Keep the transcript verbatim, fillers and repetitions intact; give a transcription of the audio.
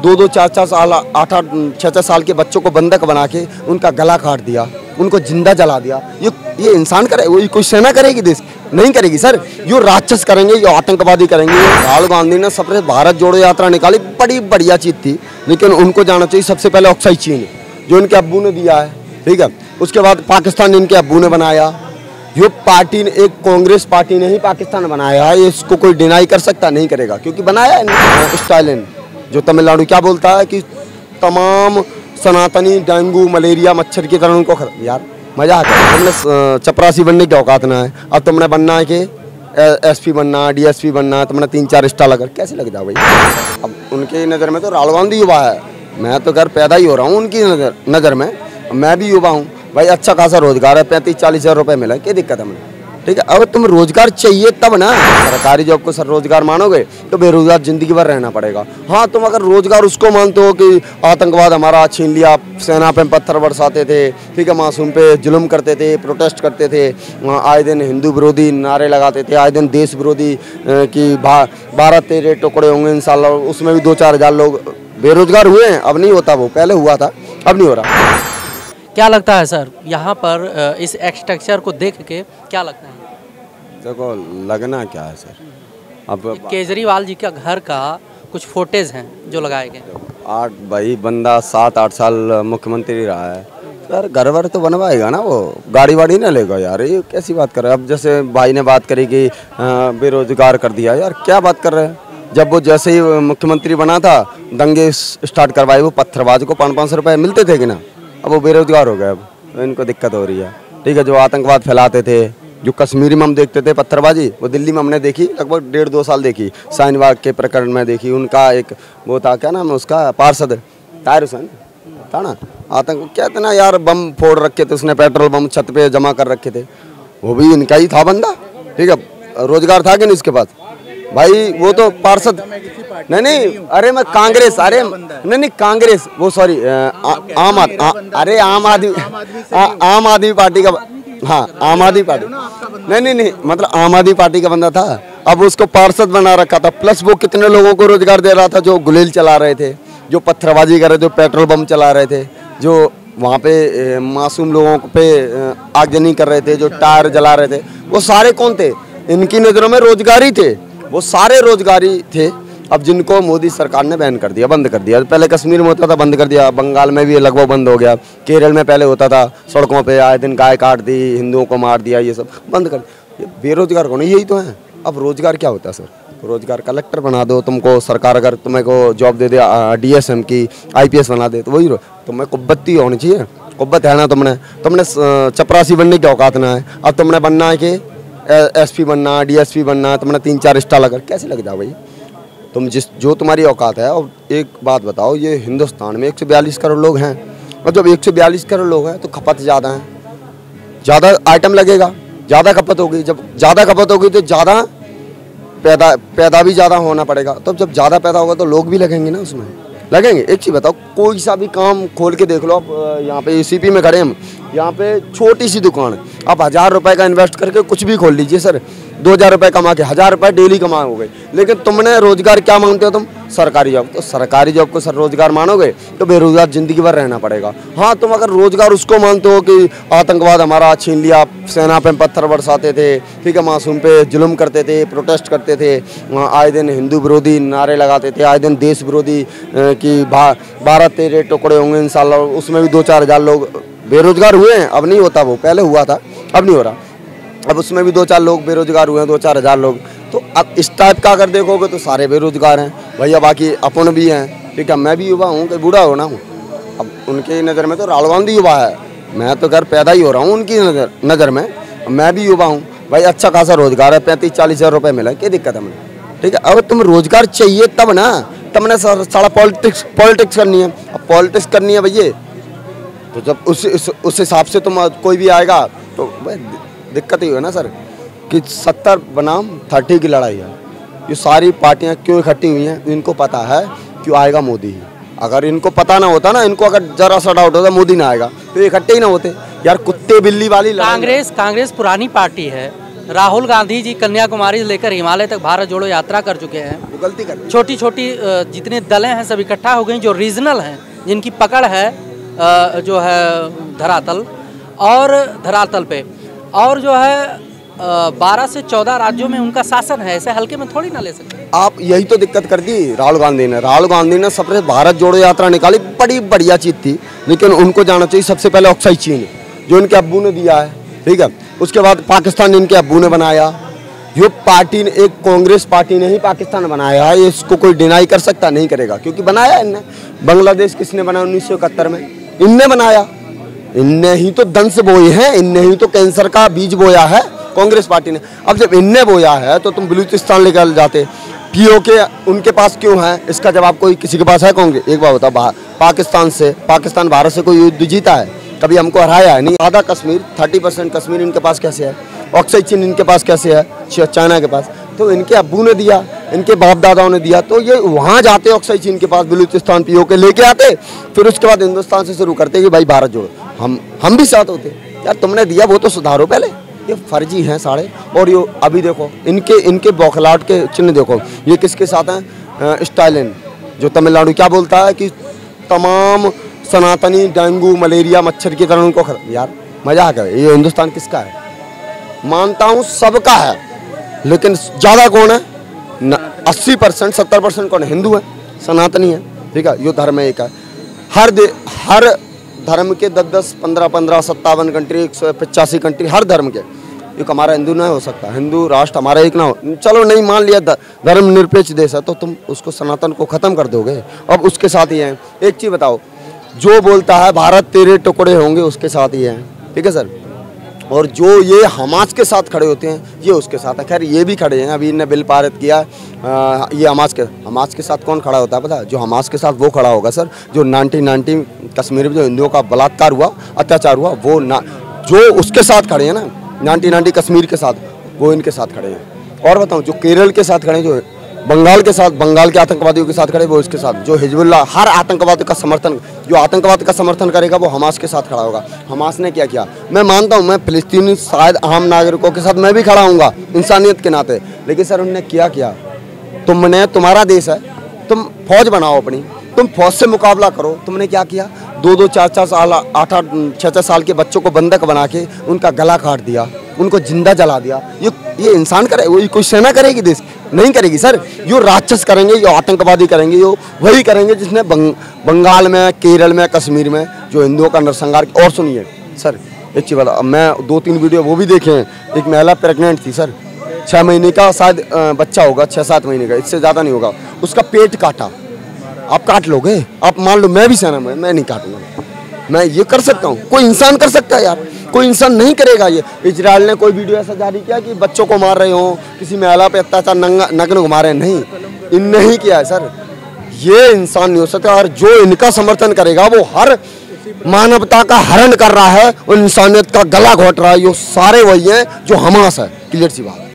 दो दो चार चार साल आठ आठ छः छः साल के बच्चों को बंधक बना के उनका गला काट दिया, उनको जिंदा जला दिया। ये ये इंसान करे, वो कोई सेना करेगी देश नहीं करेगी सर। यो राक्षस करेंगे, यो आतंकवादी करेंगे। राहुल गांधी ने सबसे भारत जोड़ो यात्रा निकाली, बड़ी बढ़िया चीज़ थी, लेकिन उनको जाना चाहिए सबसे पहले ऑक्साइड चीन जो इनके अब्बू ने दिया है, ठीक है। उसके बाद पाकिस्तान इनके अब्बू ने बनाया। यो पार्टी ने, एक कांग्रेस पार्टी ने ही पाकिस्तान बनाया है, इसको कोई डिनाई कर सकता नहीं करेगा, क्योंकि बनाया है स्टालिन जो तमिलनाडु क्या बोलता है कि तमाम सनातनी डेंगू मलेरिया मच्छर की तरह उनको खत्म। यार मजा आता है। तुमने चपरासी बनने की औकात ना है, अब तुमने बनना है कि एसपी बनना, डीएसपी बनना, तुमने तीन चार स्टार लगा कैसे लग जाओ भाई। अब उनकी नज़र में तो राहुल गांधी युवा है, मैं तो घर पैदा ही हो रहा हूँ उनकी नज़र नज़र में, मैं भी युवा हूँ भाई। अच्छा खासा रोजगार है, पैंतीस चालीस हज़ार रुपये मिला, क्या दिक्कत है मुझे, ठीक है। अब तुम रोजगार चाहिए तब ना, सरकारी जॉब को सर रोजगार मानोगे तो बेरोजगार जिंदगी भर रहना पड़ेगा। हाँ तुम अगर रोजगार उसको मानते हो कि आतंकवाद हमारा छीन लिया, सेना पे पत्थर बरसाते थे, ठीक है, मासूम पे जुल्म करते थे, प्रोटेस्ट करते थे, आए दिन हिंदू विरोधी नारे लगाते थे, आए दिन देश विरोधी कि भारत तेरे टुकड़े होंगे इंशाल्लाह, उसमें भी दो चार हज़ार लोग बेरोजगार हुए हैं। अब नहीं होता, वो पहले हुआ था, अब नहीं हो रहा। क्या लगता है सर यहाँ पर इस स्ट्रक्चर को देख के क्या लगता है? देखो लगना क्या है सर, अब केजरीवाल जी का घर का कुछ फोटेज हैं जो लगाए गए। आठ भाई बंदा सात आठ साल मुख्यमंत्री रहा है यार, घर वर तो बनवाएगा ना, वो गाड़ी वाड़ी ना लेगा यार, ये कैसी बात कर रहे हैं। अब जैसे भाई ने बात करी कि बेरोजगार कर दिया, यार क्या बात कर रहे हैं। जब वो जैसे ही मुख्यमंत्री बना था दंगे स्टार्ट करवाए, वो पत्थरबाज को पाँच पाँच सौ रुपये मिलते थे कि ना, अब वो बेरोजगार हो गए, अब तो इनको दिक्कत हो रही है, ठीक है। जो आतंकवाद फैलाते थे, जो कश्मीरी में हम देखते थे पत्थरबाजी, वो दिल्ली में हमने देखी, लगभग डेढ़ दो साल देखी, शाहीनबाग के प्रकरण में देखी। उनका एक वो था, क्या नाम है उसका, पार्षद ताहिर हुसैन था ना, आतंक क्या इतना यार बम फोड़ रखे थे उसने, पेट्रोल बम छत पे जमा कर रखे थे, वो भी इनका ही था बंदा, ठीक है। रोजगार था कि नहीं इसके पास भाई, वो तो पार्षद नहीं नहीं, अरे मैं कांग्रेस, अरे नहीं नहीं कांग्रेस, वो सॉरी आम आदमी, अरे आम आदमी, आम आदमी पार्टी का, हाँ आम आदमी पार्टी, नहीं नहीं नहीं मतलब आम आदमी पार्टी का बंदा था, अब उसको पार्षद बना रखा था। प्लस वो कितने लोगों को रोजगार दे रहा था, जो गुलेल चला रहे थे, जो पत्थरबाजी कर रहे थे, पेट्रोल बम चला रहे थे, जो वहाँ पे मासूम लोगों पे आगजनी कर रहे थे, जो टायर जला रहे थे, वो सारे कौन थे? इनकी नज़रों में रोजगारी थे, वो सारे रोजगारी थे। अब जिनको मोदी सरकार ने बैन कर दिया, बंद कर दिया, पहले कश्मीर में होता था बंद कर दिया, बंगाल में भी लगभग बंद हो गया, केरल में पहले होता था, सड़कों पे आए दिन गाय काट दी, हिंदुओं को मार दिया, ये सब बंद कर दिया। बेरोजगार कौन है? यही तो है। अब रोजगार क्या होता है सर? रोजगार कलेक्टर बना दो, तुमको सरकार अगर तुम्हें को जॉब दे दे डीएसएम की, आईपीएस बना दे, तो वही तुम्हें कुब्बत्ती होनी चाहिए, कुब्बत है ना तुमने, तुमने चपरासी बनने की औकात ना है। अब तुमने बनना है कि एसपी बनना, डीएसपी बनना, तुमने तीन चार स्टार लगा, कैसे लग जाओ भाई तुम, जिस जो तुम्हारी औकात है। और एक बात बताओ, ये हिंदुस्तान में एक सौ बयालीस करोड़ लोग हैं, और जब एक सौ बयालीस करोड़ लोग हैं तो खपत ज़्यादा है, ज़्यादा आइटम लगेगा, ज़्यादा खपत होगी। जब ज़्यादा खपत होगी तो ज़्यादा पैदा पैदा भी ज़्यादा होना पड़ेगा, तब तो जब ज़्यादा पैदा होगा तो लोग भी लगेंगे ना, उसमें लगेंगे। एक चीज़ बताओ, कोई सा भी काम खोल के देख लो, आप यहाँ पे एसीपी में खड़े हम, यहाँ पे छोटी सी दुकान, आप हज़ार रुपए का इन्वेस्ट करके कुछ भी खोल लीजिए सर, दो हज़ार रुपये कमा के हज़ार रुपये डेली कमा हो गए। लेकिन तुमने रोजगार क्या मांगते हो तुम? सरकारी जॉब। तो सरकारी जॉब को सर रोजगार मानोगे तो बेरोजगार जिंदगी भर रहना पड़ेगा। हाँ तुम अगर रोजगार उसको मानते हो कि आतंकवाद हमारा छीन लिया, सेना पे पत्थर बरसाते थे, ठीक है, मासूम पे जुल्म करते थे, प्रोटेस्ट करते थे, आए दिन हिंदू विरोधी नारे लगाते थे, आए दिन देश विरोधी कि भारत तेरे टुकड़े होंगे इंशाल्लाह, उसमें भी दो चार हज़ार लोग बेरोजगार हुए हैं। अब नहीं होता, वो पहले हुआ था, अब नहीं हो रहा। अब उसमें भी दो चार लोग बेरोजगार हुए हैं, दो चार हज़ार लोग। तो अब इस टाइप का अगर देखोगे तो सारे बेरोजगार हैं भैया, बाकी अपन भी हैं, ठीक है। मैं भी युवा हूँ, कि बूढ़ा होना हूँ। अब उनकी नज़र में तो राहुल गांधी युवा है, मैं तो घर पैदा ही हो रहा हूँ उनकी नज़र नज़र में, मैं भी युवा हूँ भाई। अच्छा खासा रोजगार है, पैंतीस चालीस हज़ार रुपये मिला, क्या दिक्कत है मुझे, ठीक है। अब तुम रोजगार चाहिए तब ना, तुमने सारा पॉलिटिक्स पॉलिटिक्स करनी है। अब पॉलिटिक्स करनी है भैया, तो जब उस उस हिसाब से तुम कोई भी आएगा तो दिक्कत ही है ना सर, कि सत्तर बनाम थर्टी की लड़ाई है। ये सारी पार्टियां क्यों इकट्ठी हुई हैं? इनको पता है क्यों आएगा मोदी ही। अगर इनको पता ना होता ना, इनको अगर जरा सा डाउट होता मोदी ना आएगा, तो इकट्ठे ही ना होते यार। कुत्ते बिल्ली वाली कांग्रेस कांग्रेस पुरानी पार्टी है, राहुल गांधी जी कन्याकुमारी से लेकर हिमालय तक भारत जोड़ो यात्रा कर चुके हैं। वो गलती कर छोटी छोटी जितने दलें हैं सब इकट्ठा हो गई, जो रीजनल हैं, जिनकी पकड़ है जो है धरातल और धरातल पे, और जो है बारह से चौदह राज्यों में उनका शासन है, ऐसे हल्के में थोड़ी ना ले सकते आप। यही तो दिक्कत कर दी राहुल गांधी ने। राहुल गांधी ने सबसे भारत जोड़ो यात्रा निकाली, बड़ी बढ़िया चीज़ थी, लेकिन उनको जाना चाहिए सबसे पहले ऑक्साइड चीन, जो इनके अब्बू ने दिया है, ठीक है। उसके बाद पाकिस्तान इनके अब्बू ने बनाया। जो पार्टी ने, एक कांग्रेस पार्टी ने ही पाकिस्तान बनाया है, इसको कोई डिनाई कर सकता नहीं, करेगा, क्योंकि बनाया इनने। बांग्लादेश किसने बनाया? उन्नीस सौ इकहत्तर में इनने बनाया। इनने ही तो दंश बोए हैं, इनने ही तो कैंसर का बीज बोया है, कांग्रेस पार्टी ने। अब जब इनने बोया है तो तुम बलूचिस्तान लेकर जाते। पीओके उनके पास क्यों है? इसका जवाब कोई किसी के पास है? कांग्रेस एक बार बताओ, पाकिस्तान से पाकिस्तान भारत से कोई युद्ध जीता है? कभी हमको हराया है नहीं। आधा कश्मीर, थर्टी परसेंट कश्मीर इनके पास कैसे है? ऑक्साइड चीन इनके पास कैसे है? चाइना के पास। तो इनके अब्बू ने दिया, इनके बाप दादाओं ने दिया, तो ये वहाँ जाते ऑक्साइड चीन के पास, बलूचिस्तान पीओके लेके आते, फिर उसके बाद हिंदुस्तान से शुरू करते कि भाई भारत जोड़ो। हम हम भी साथ होते। यार तुमने दिया वो तो सुधारो पहले। ये फर्जी हैं सारे। और ये अभी देखो इनके इनके बौखलाहट के चिन्ह देखो, ये किसके साथ हैं? स्टालिन, जो तमिलनाडु क्या बोलता है कि तमाम सनातनी डेंगू मलेरिया मच्छर की तरह उनको खत्म। यार मजाक है। ये हिंदुस्तान किसका है? मानता हूँ सबका है, लेकिन ज़्यादा कौन है? अस्सी परसेंट सत्तर परसेंट कौन है? हिंदू है, सनातनी है, ठीक है। ये धर्म एक है। हर दे हर धर्म के दस दस पंद्रह पंद्रह सत्तावन कंट्री, एक सौ पचासी कंट्री, हर धर्म के। एक हमारा हिंदू नहीं हो सकता, हिंदू राष्ट्र हमारा एक ना हो। चलो नहीं मान लिया धर्म निरपेक्ष देश है, तो तुम उसको सनातन को ख़त्म कर दोगे। अब उसके साथ ही हैं। एक चीज़ बताओ, जो बोलता है भारत तेरे टुकड़े होंगे, उसके साथ ही हैं, ठीक है सर। और जो ये हमास के साथ खड़े होते हैं, ये उसके साथ है। खैर ये भी खड़े हैं, अभी इनने बिल पारित किया। आ, ये हमास के हमास के साथ कौन खड़ा होता है पता है? जो हमास के साथ वो खड़ा होगा सर, जो नाइनटीन नाइनटी कश्मीर में जो हिंदुओं का बलात्कार हुआ, अत्याचार हुआ, वो ना जो उसके साथ खड़े हैं ना, नाइनटीन नाइनटी कश्मीर के साथ, वो इनके साथ खड़े हैं। और बताऊँ, जो केरल के साथ खड़े हैं, जो बंगाल के साथ, बंगाल के आतंकवादियों के साथ खड़े, वो इसके साथ। जो हिजबुल्लाह, हर आतंकवाद का समर्थन, जो आतंकवाद का समर्थन करेगा, वो हमास के साथ खड़ा होगा। हमास ने क्या किया? मैं मानता हूँ, मैं फिलिस्तीनी शायद आम नागरिकों के साथ मैं भी खड़ा हूँगा इंसानियत के नाते, लेकिन सर उन्होंने क्या किया? तुमने, तुम्हारा देश है, तुम फौज बनाओ अपनी, तुम फौज से मुकाबला करो। तुमने क्या किया? दो दो चार चार साल, आठ आठ छः छः साल के बच्चों को बंधक बना के उनका गला काट दिया, उनको जिंदा जला दिया। ये ये इंसान करे? वो कोई सेना करेगी देश? नहीं करेगी सर। यो राक्षस करेंगे, यो आतंकवादी करेंगे, यो वही करेंगे जिसने बंग, बंगाल में, केरल में, कश्मीर में जो हिंदुओं का नरसंहार। और सुनिए सर, एक चीज़ बता, मैं दो तीन वीडियो वो भी देखे हैं। एक महिला प्रेग्नेंट थी सर, छः महीने का शायद बच्चा होगा, छः सात महीने का, इससे ज़्यादा नहीं होगा। उसका पेट काटा। आप काट लोगे? आप मान लो मैं भी सेना में, मैं नहीं काटूंगा। मैं ये कर सकता हूँ? कोई इंसान कर सकता है यार? कोई इंसान नहीं करेगा ये। इजराइल ने कोई वीडियो ऐसा जारी किया कि बच्चों को मार रहे हो, किसी महिला पे अत्याचार, नग्न घुमा रहे हैं? नहीं, इनने ही किया है सर। ये इंसान नहीं हो सकता। और जो इनका समर्थन करेगा, वो हर मानवता का हरण कर रहा है और इंसानियत का गला घोट रहा है। ये सारे वही हैं जो हमास है। क्लियर सी बात।